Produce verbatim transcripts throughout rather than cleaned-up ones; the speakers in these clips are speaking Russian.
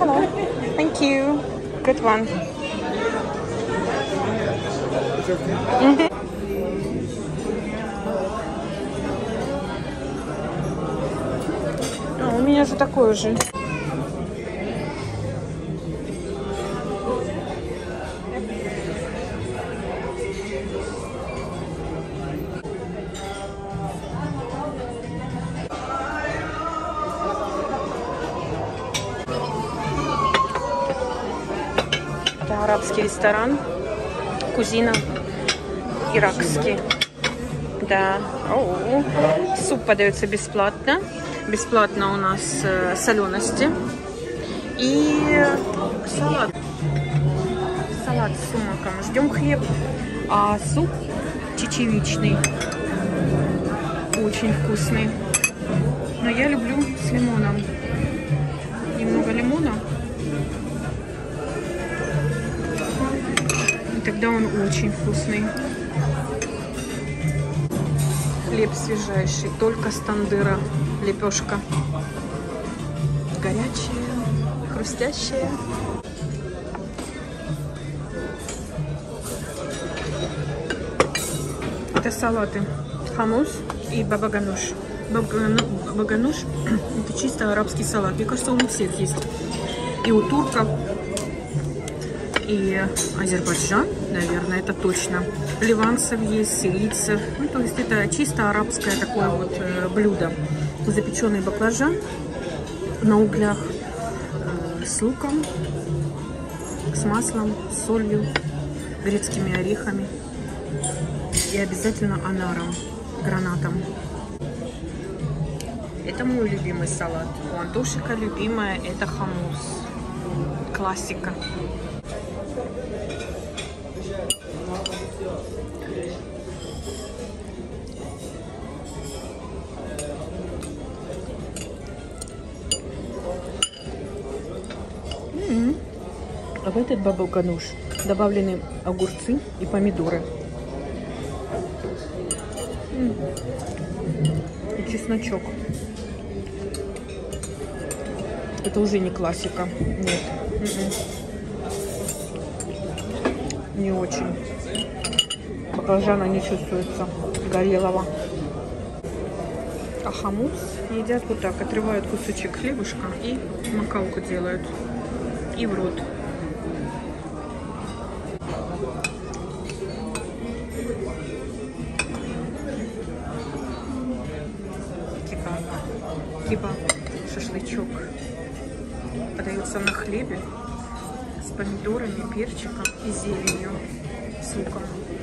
Hello. Thank you. Good one. Mm-hmm. А, у меня же такое же. Это арабский ресторан. Кузина иракский. Да. О-о-о. Суп подается бесплатно. Бесплатно у нас э, солености. И салат. Салат с сумаком. Ждем хлеб. А суп чечевичный. Очень вкусный. Но я люблю с лимоном. Немного лимона. И тогда он очень вкусный. Хлеб свежайший, только с тандыра. Лепешка. Горячая, хрустящая. Это салаты. Хамус и баба-гануш. Баба-гануш — это чисто арабский салат. Мне кажется, он у всех есть. И у турков, и Азербайджан, наверное, это точно. Ливанцев есть, сирийцев. Ну, то есть это чисто арабское такое вот э, блюдо. Запеченный баклажан на углях э, с луком, с маслом, с солью, грецкими орехами и обязательно анаром, гранатом. Это мой любимый салат. У Антошика любимая — это хамус. Классика. М-м-м. А в этот баба-гануш добавлены огурцы и помидоры. М-м. И чесночок. Это уже не классика. Нет. М-м. Не очень. Баклажана не чувствуется. Горелого. А хамус едят вот так. Отрывают кусочек хлебушка и макалку делают. И в рот. Кебаб. Кебаб. Шашлычок. Подается на хлебе с помидорами, перчиком и зеленью, с луком.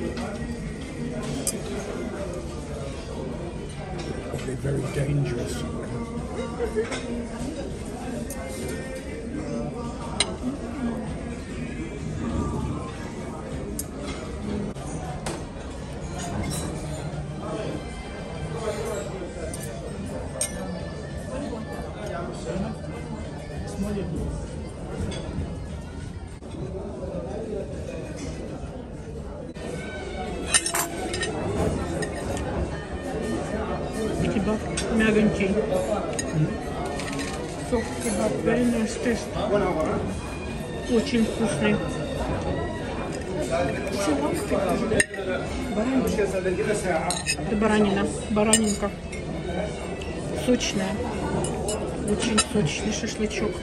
Very dangerous. Кебаб мягонький. Сок кебаб, very nice taste. Очень вкусный. Баранина. Это баранина. Баранинка. Сочная. Очень сочный шашлычок.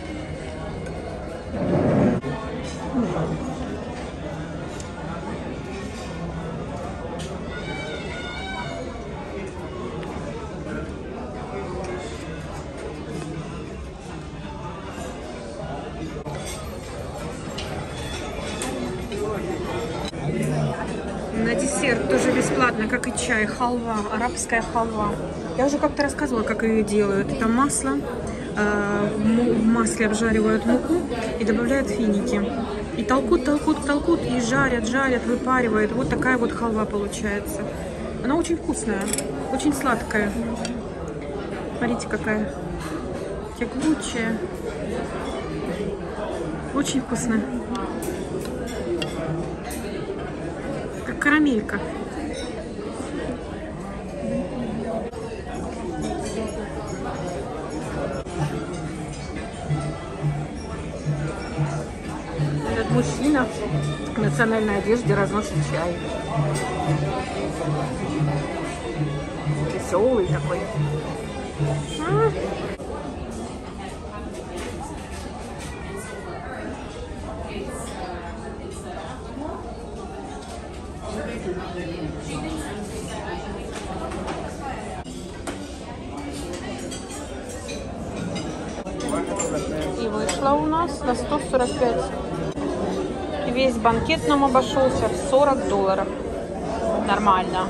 На десерт тоже бесплатно, как и чай, халва, арабская халва. Я уже как-то рассказывала, как ее делают. Это масло, э, в масле обжаривают муку и добавляют финики. И толкут, толкут, толкут, и жарят, жарят, выпаривают. Вот такая вот халва получается. Она очень вкусная, очень сладкая. Смотрите, какая тягучая. Очень вкусная. Как карамелька. Мужчина в национальной одежде разносит чай. Веселый такой. А? И вышла у нас на сто сорок пять. Весь банкет нам обошелся в сорок долларов. Нормально.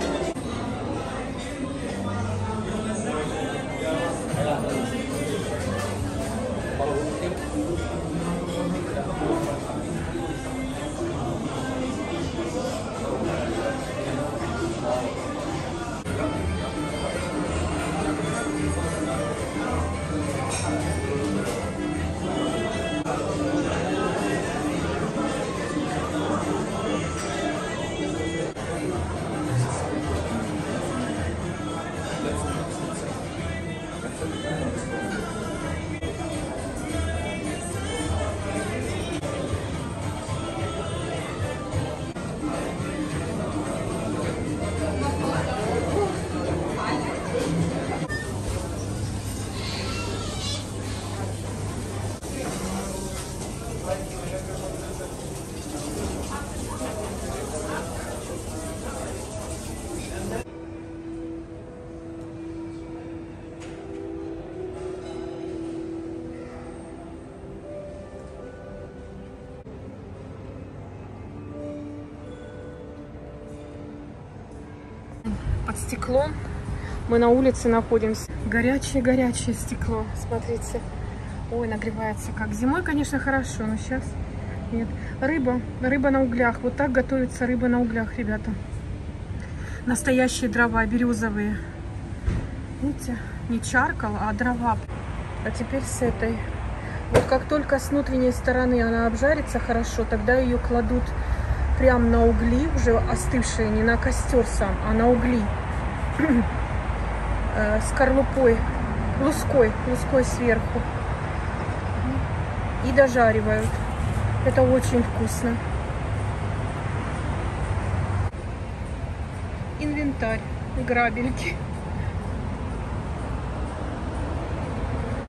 Под стеклом. Мы на улице находимся. Горячее-горячее стекло. Смотрите. Ой, нагревается как. Зимой, конечно, хорошо, но сейчас нет. Рыба. Рыба на углях. Вот так готовится рыба на углях, ребята. Настоящие дрова, березовые. Видите? Не чаркал, а дрова. А теперь с этой. Вот как только с внутренней стороны она обжарится хорошо, тогда ее кладут прямо на угли, уже остывшие, не на костер сам, а на угли. Скорлупой, луской, луской сверху. И дожаривают. Это очень вкусно. Инвентарь, грабельки.